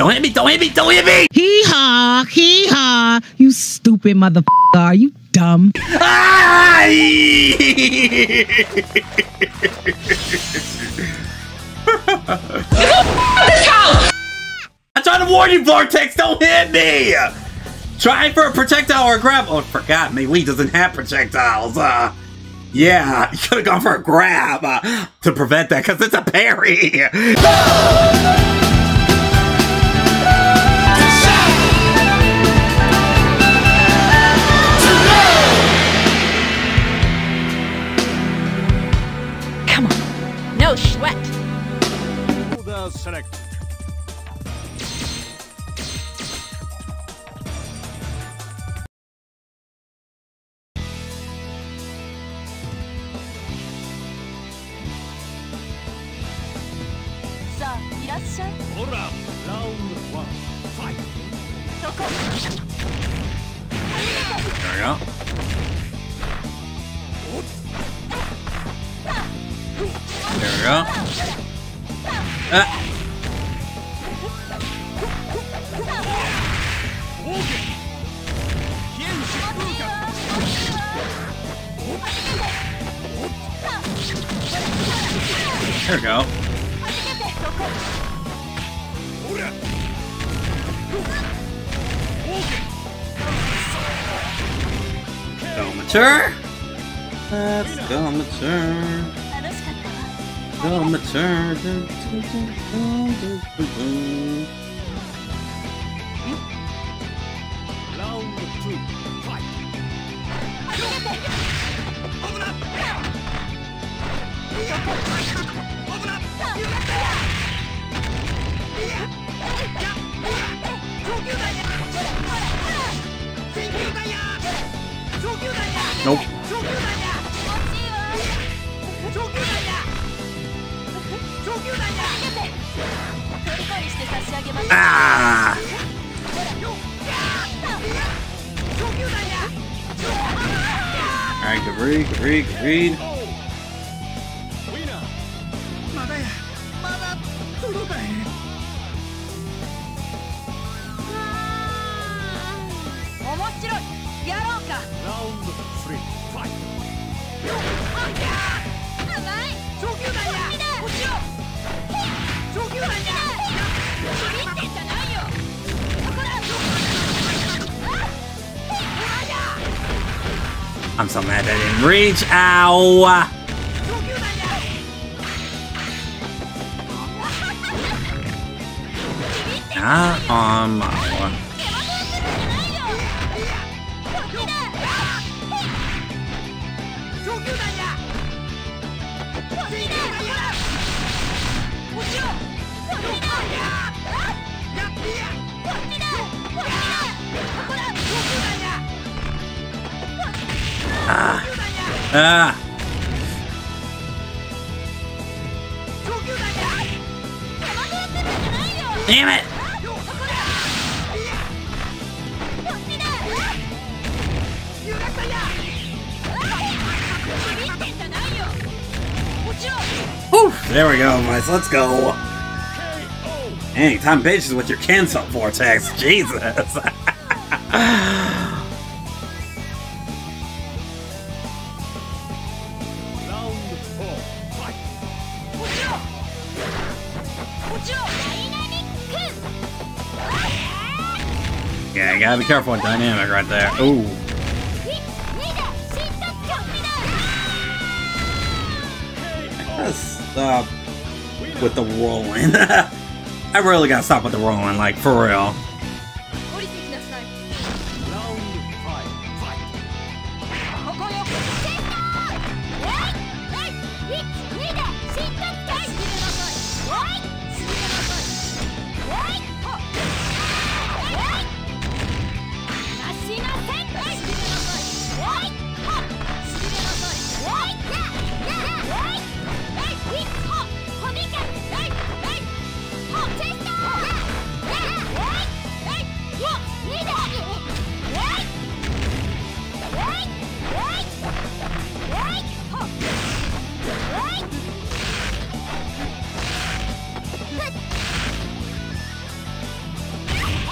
Don't hit me! Don't hit me! Don't hit me! Hee haw, hee haw. You stupid motherfucker. Are you dumb? Ah! I'm trying to warn you, Vortex! Don't hit me! Try for a projectile or a grab. Oh, I forgot. Melee doesn't have projectiles. Yeah, you could have gone for a grab to prevent that because it's a parry. Come on, no sweat. Select. Ora, round 1, fight. There we go. There we go. There we go. Go mature. Let's go mature. Go mature. Round 2, fight. Nope. Ah! Alright, good read, good read, good read. Round 3, fight. I'm so mad I didn't reach. Ow! Damn it! Whew, there we go, boys. Let's go. Dang, time bitches with your cancel vortex. Jesus. Yeah, you gotta be careful with dynamic right there. Ooh. I gotta stop with the rolling. I really gotta stop with the rolling, like, for real.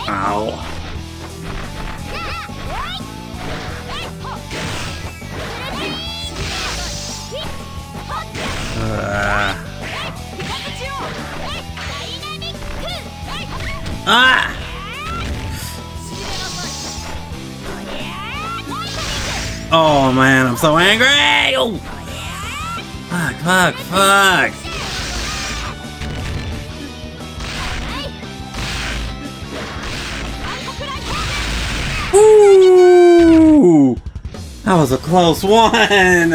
Ow. Ah! Oh man, I'm so angry! Oh! Fuck, fuck, fuck! Ooh! That was a close one!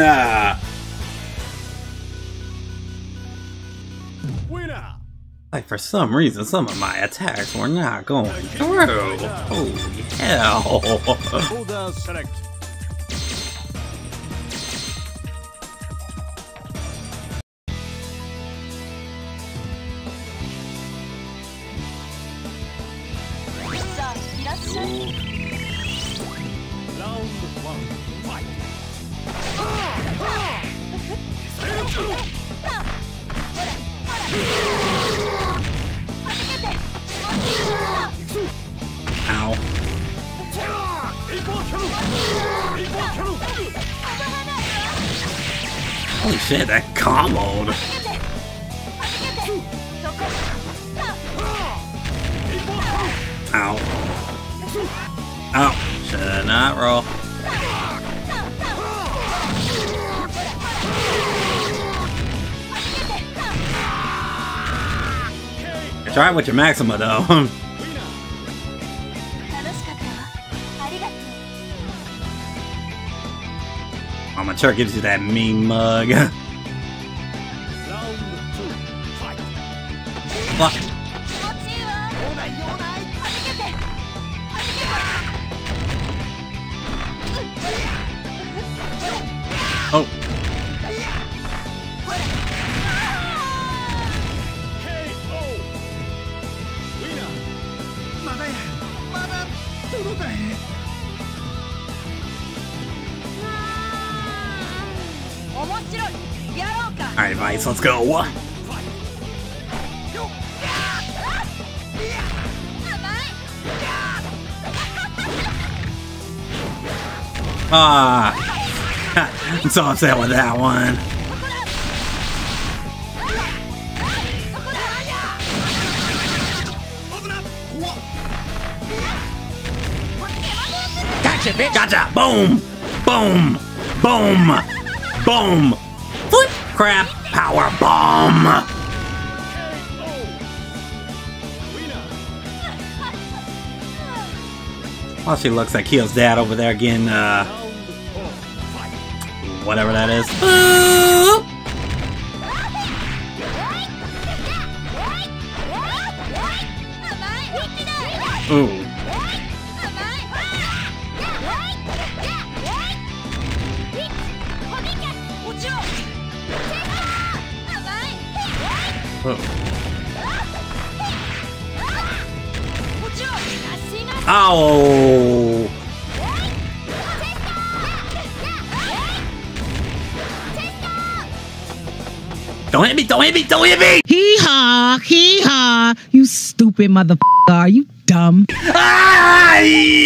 Winner! Like, for some reason, some of my attacks were not going through. Holy hell! Order select. Round 1, fight! Ow. Holy shit, that comboed. Ow. Ow. Should not roll. Try it with your Maxima though. Mama Chur gives you that mean mug. Round 2, fight! Fuck. Oh. KO! Winner! 面白い。やろうか。 Alright, Vice, let's go. Ah. I'm so upset with that one. Gotcha, bitch! Gotcha! Boom! Boom! Boom! Boom! Flip! Crap! Power bomb! While she looks like Keel's dad over there again, whatever that is. Ooh. Ow! Don't hit me! Don't hit me! Don't hit me! Hee haw, hee haw. You stupid motherfucker. Are you dumb? Ah!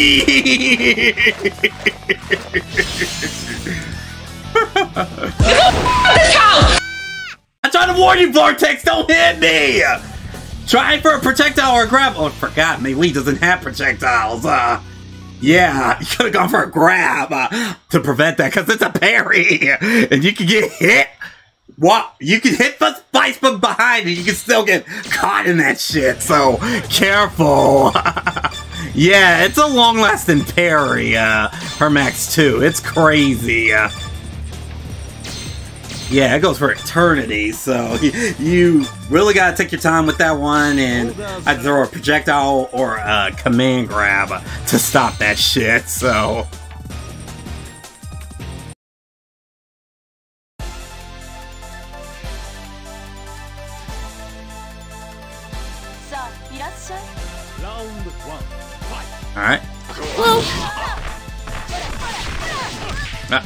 I'm trying to warn you, Vortex! Don't hit me! Try for a projectile or a grab. Oh, I forgot. Melee doesn't have projectiles. Yeah, you could have gone for a grab to prevent that because it's a parry, and you can get hit. What? You can hit the Vice from behind, and you can still get caught in that shit. So careful. Yeah, it's a long-lasting parry. Her Max 2. It's crazy. Yeah, it goes for eternity, so you really gotta take your time with that one, and I'd throw a projectile or a command grab to stop that shit, so... Round 1, fight! Alright. Ah.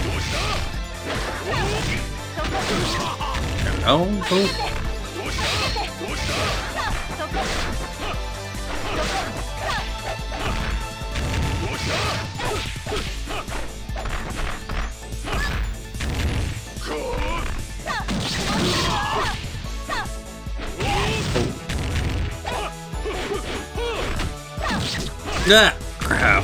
Oh, oh. Crap.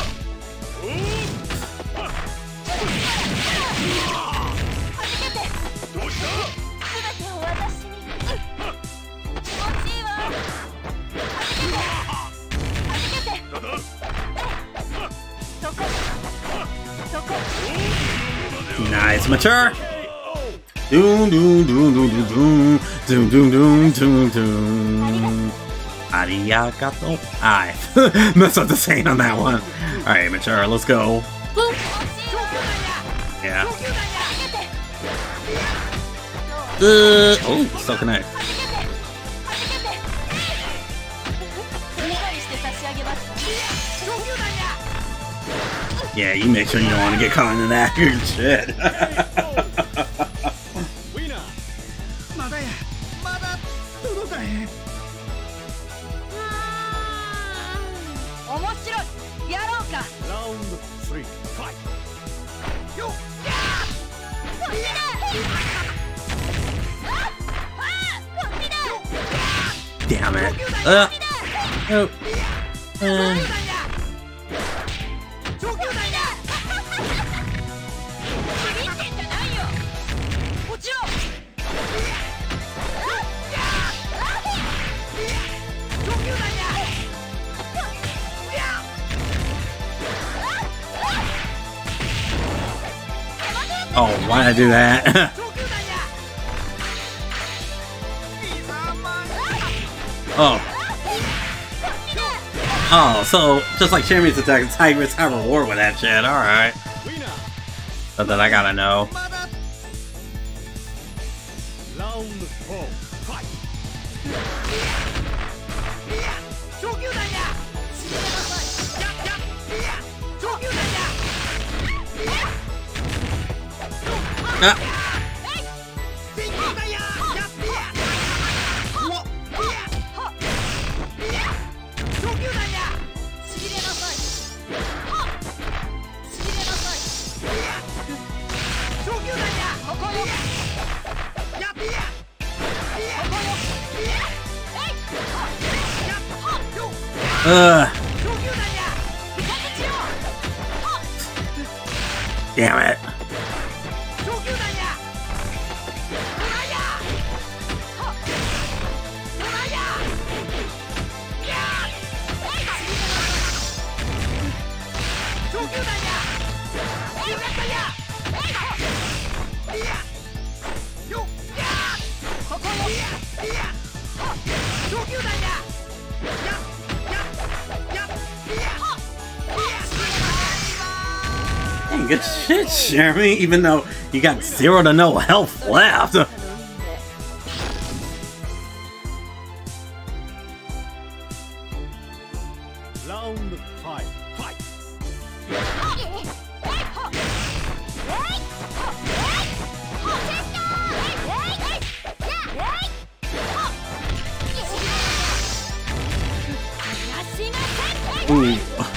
Nice, mature. Doom doom doom doom doom doom doom doom doom doom doom. Arigato. I messed up the saying on that one. All right, mature. Let's go. Yeah. Oh, still connect. Yeah, you make sure you don't want to get caught in that good shit. Winner. まだやまだ届かへん面白いやろうか Round 3. Fight. よっこっちだこっちだ Damn it. Oh. 上級弾やビビってんじゃないよ落ちろ上級弾や Oh, why did I do that? 上級弾や Oh. Oh, so just like Jeremy's attack, the Tigers have a reward with that shit. Alright. Winner. Something I gotta know. まだ Round 4. Fight. 上級弾や上級弾や Ah. 上級弾や上級弾やちぎれなさいちぎれなさい上級弾やここよやっここよ Ugh. 上級弾や Damn it. 上級弾や上級弾やよかったやよっここよ上級弾や Dang, good shit, Jeremy, even though you got 0 to no health left. Round 5. Fight. 足が Ooh.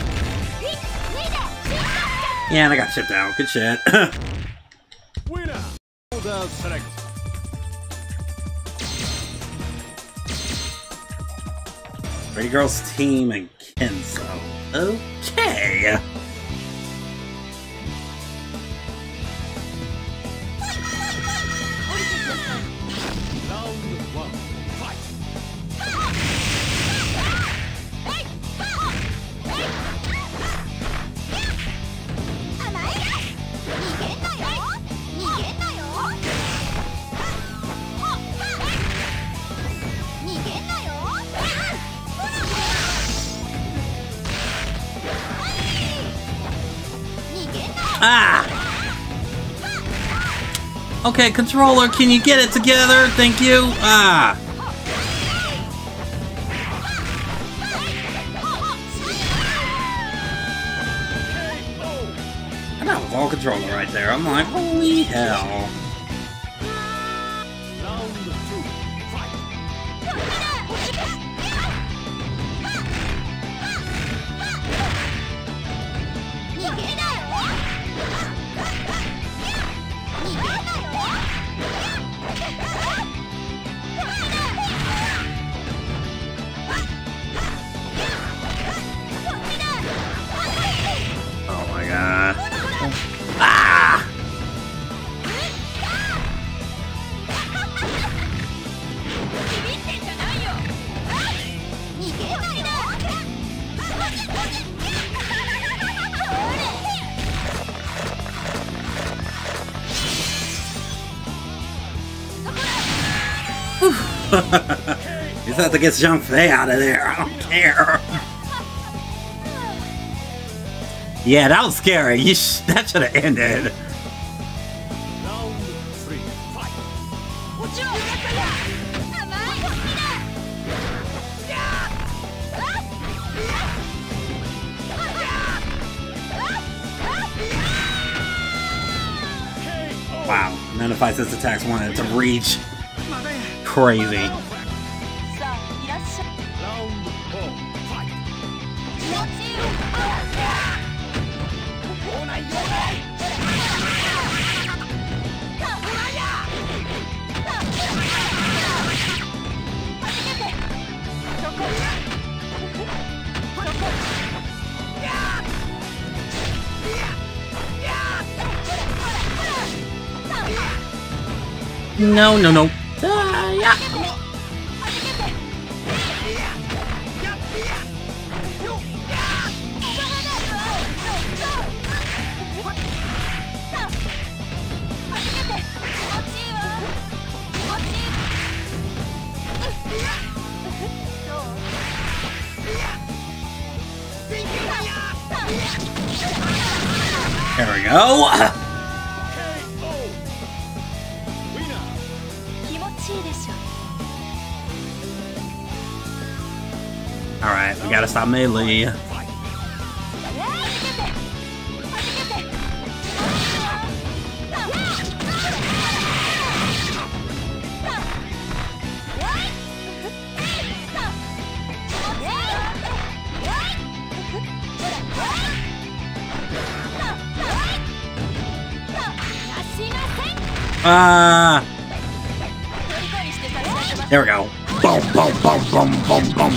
Yeah, and I got shipped out. Good shit. Winner. Order select. Pretty Girls team and Kenzo. Okay. Round 1. Fight. あ Okay, controller, can you get it together? Thank you. Ah. And that was all controller right there. I'm like, holy hell. Round 2. Fight. 逃げなよ You just have to get Zhang Fei out of there. I don't care. Yeah, that was scary. That should have ended. Round 3, fight! こっちは甘いこっちだ Wow, none of Fight Sense attacks wanted to reach. まだや Crazy. さあいらっしゃい Round 4, fight! 気持ちいい No, no, no. Yeah. There we go. KO! Winner! 気持ちいいでしょ Alright, we gotta stop melee. Fight! Ah. There we go. Boom, boom, boom, boom, boom, boom.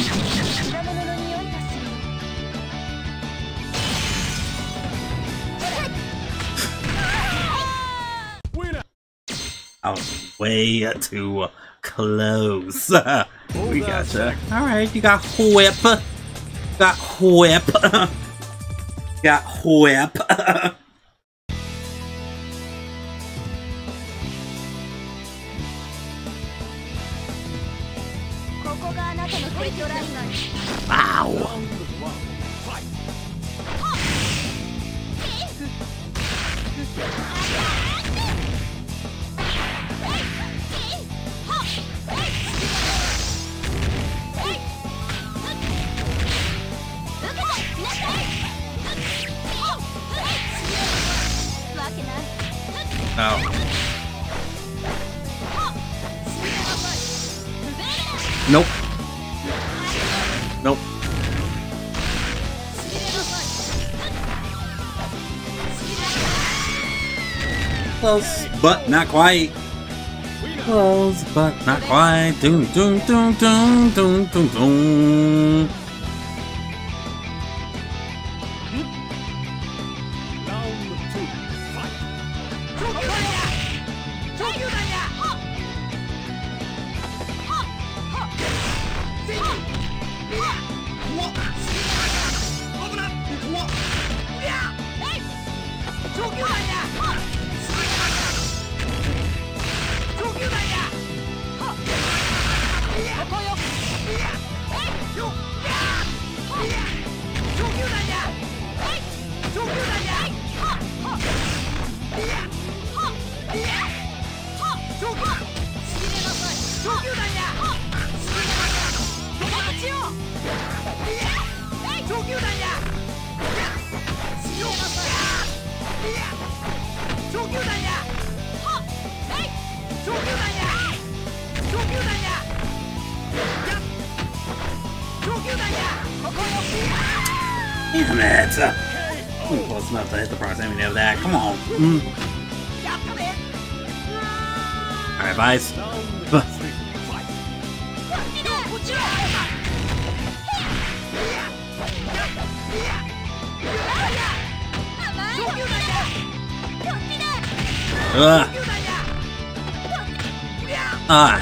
Winner! I was way too close. We gotcha. Alright, you got whip. Got whip. Got whip. ここがあなたのフリートラインなんです Wow. Round 1, fight! わけない No. Nope. Nope. Close, but not quite. Close, but not quite. Doom, doom, doom, doom, doom, doom, doom. Round 2, fight! Damn it. Close enough to hit the proximity of that. Come on. Alright, Vice. Round 3, fight! こっちは Ugh. Ah.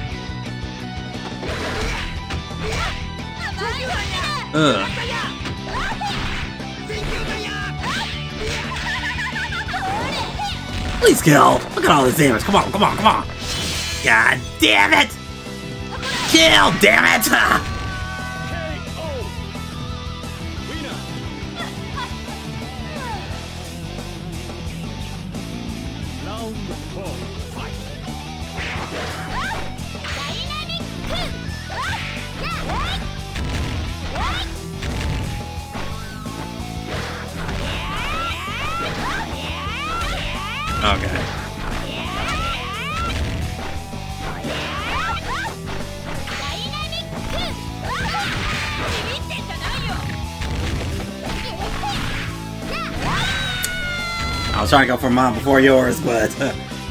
Ugh. Please kill. Look at all this damage. Come on, come on, come on. God damn it. kill, damn it! KO. Winner. Round 4. Fight. Okay. I was trying to go for mine before yours, but Winner.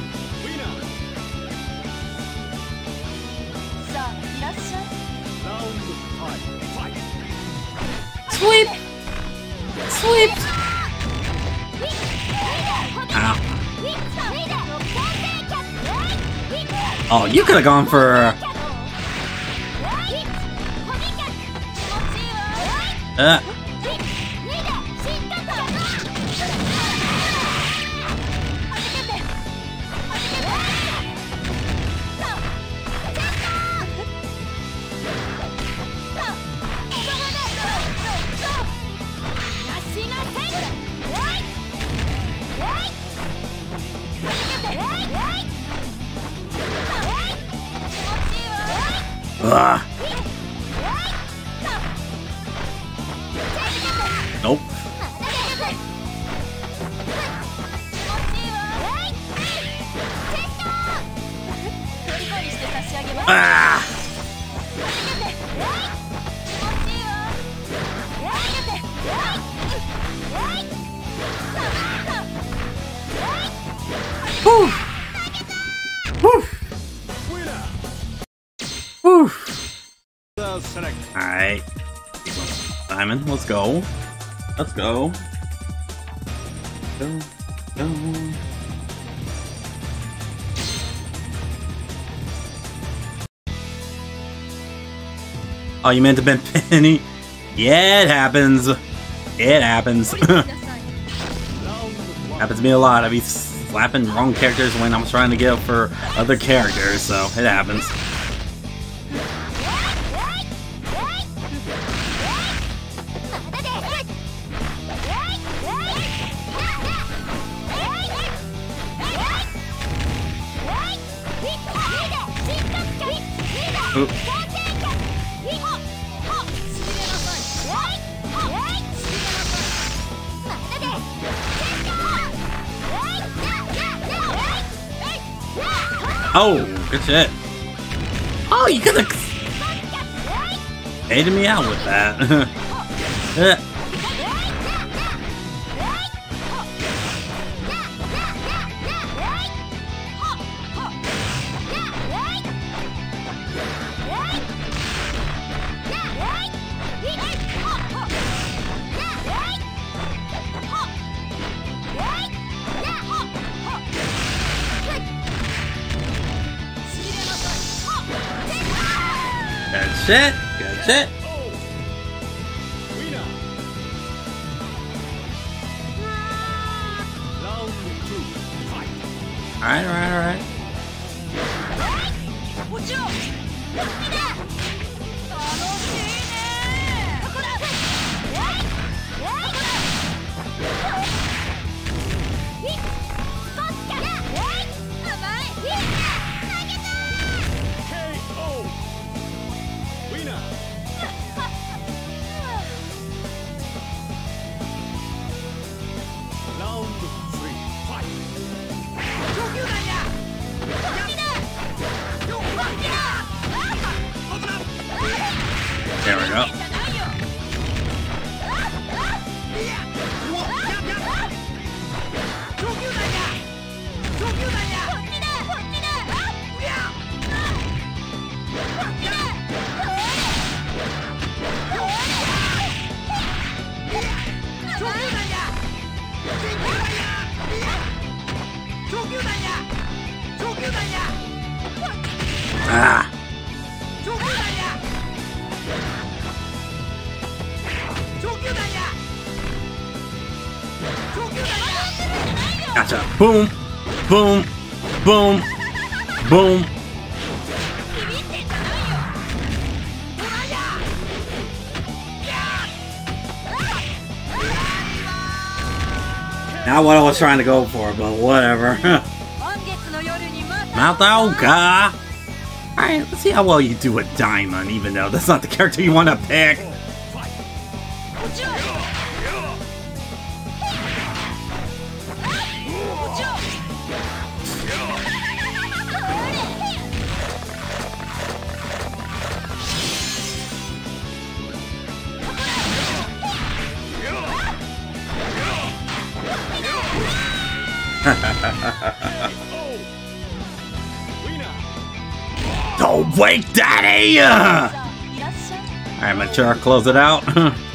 Round 5. Fight. Sweep! Sweep! ow. Oh, you could have gone for. Nope. Ah! Whew. Whew. Winner. Whew. The select. Alright. Simon, let's go. Let's go. Go. Go. Oh, you meant to bend Penny? Yeah, it happens. It happens. Happens to me a lot. I be slapping wrong characters when I'm trying to get up for other characters, so it happens. Oop. Oh, good shit. Oh, you could have baited me out with that. Good shit. Good shit. Winner. Round 2. Fight. Alright, alright, alright. KO. Winner. Round 3. Fight. There we go. Ah. Gotcha. Boom. Boom. Boom. Boom. Not what I was trying to go for, but whatever. 満月の夜にまた Mataoka! Alright, let's see how well you do with Diamond, even though that's not the character you want to pick. 落ちろ落ちろ Don't wake Daddy! さあいらっしゃい Alright, mature, close it out.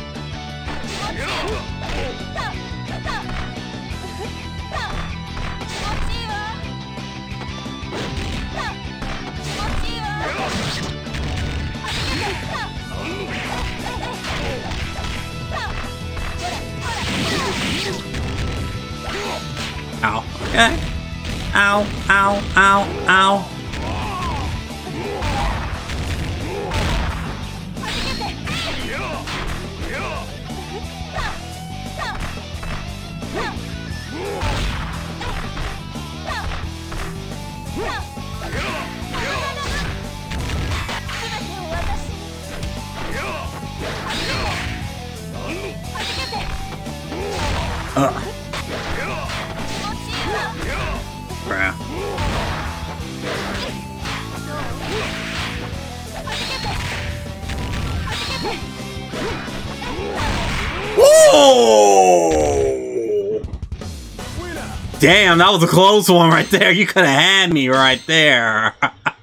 オッケー。オウオウオウオウ。Bruh. Whoa! Damn, that was a close one right there. You could have had me right there.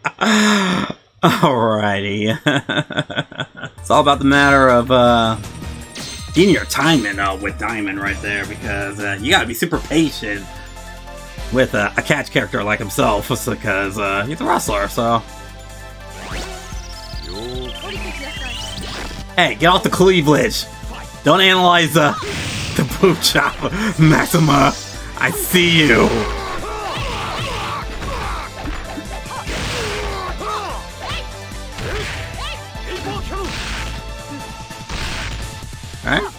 Alrighty. It's all about the matter of getting your timing with Diamond right there, because you gotta be super patient with a catch character like himself, because he's a wrestler, so... Hey, get off the cleavage! Don't analyze the boot chop, Maxima! I see you! Alright.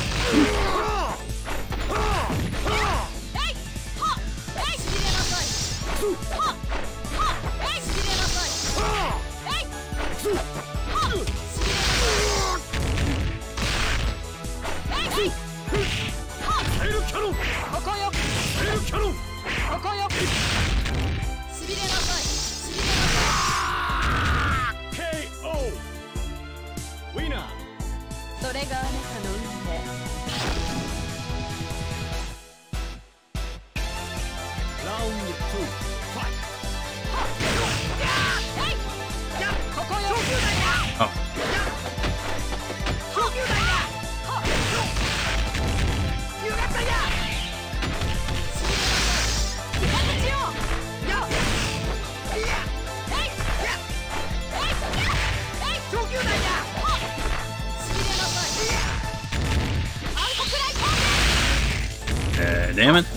Damn it.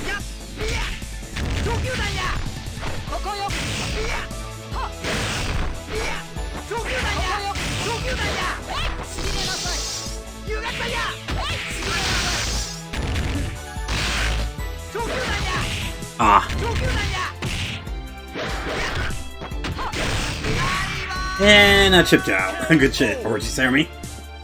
Ah. And I chipped out. Good shit. Or what you say to me?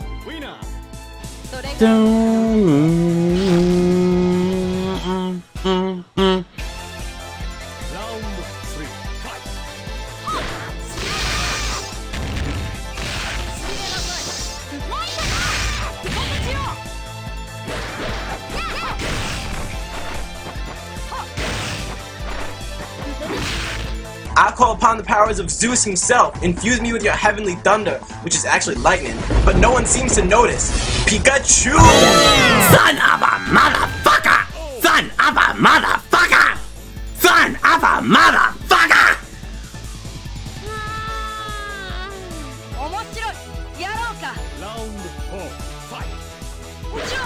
I call upon the powers of Zeus himself. Infuse me with your heavenly thunder, which is actually lightning, but no one seems to notice. Pikachu! Son of a motherfucker! Son of a motherfucker! Son of a motherfucker! 面白いやろうか Round 4, fight! 落ちろ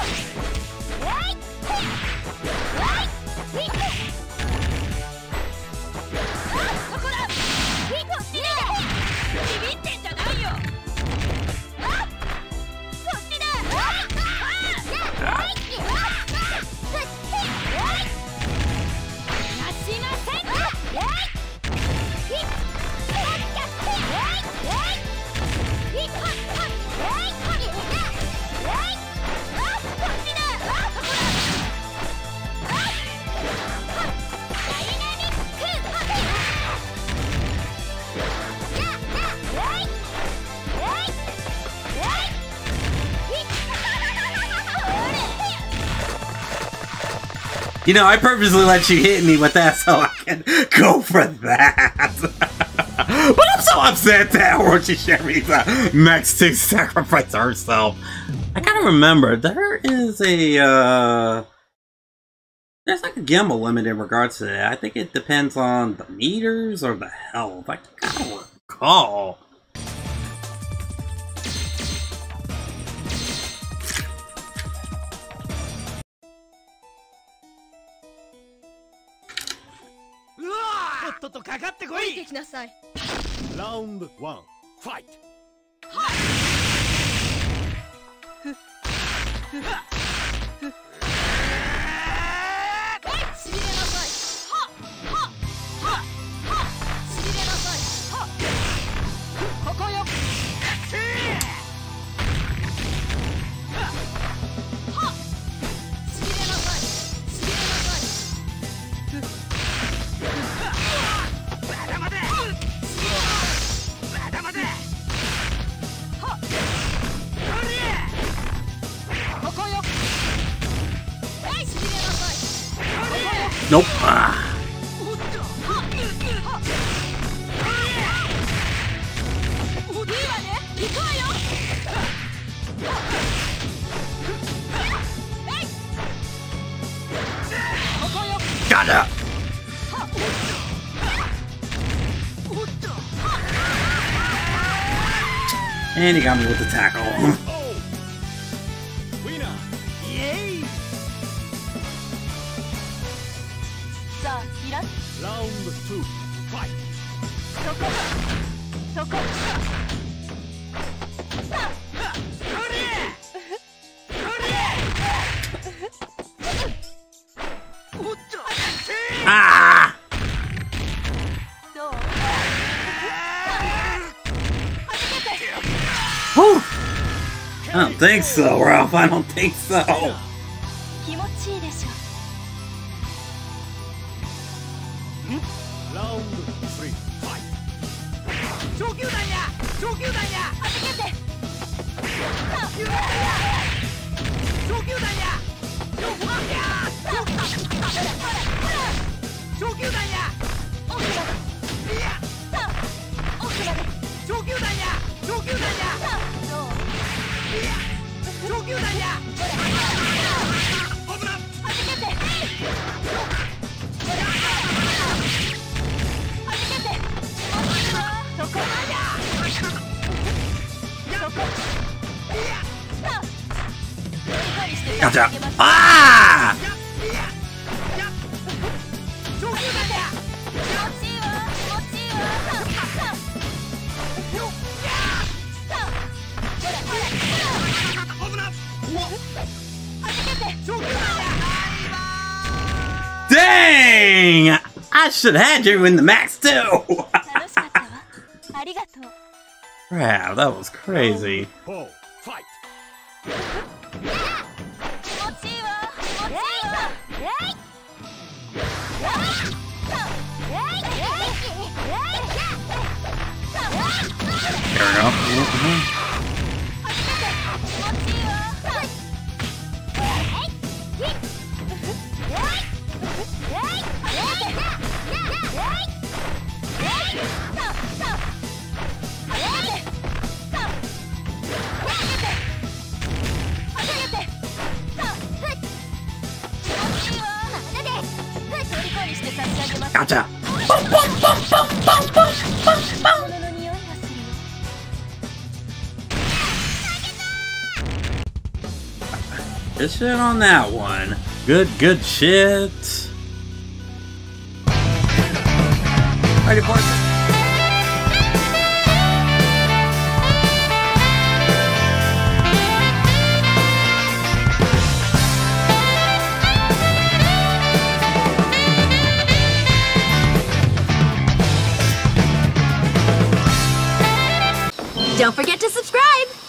そこだビビってんじゃないよあそっちだ You know, I purposely let you hit me with that so I can go for that. But I'm so upset that Orochi Sherry's next to sacrifice herself. I gotta remember, there is a, there's like a gimbal limit in regards to that. I think it depends on the meters or the health. I gotta recall. Round 1, fight! ノッパー。Got it. And he got me with the tackle. Winner! Yay! Round 2, fight! Ah! Whew. I don't think so, Ralph. I don't think so. Round 3, fight! Gotcha. Ah! Dang! I should have had you in the max too. Crap, that was crazy. 4, fight! There we go. Gotcha. Good shit on that one. Good shit. Ready for it? Don't forget to subscribe!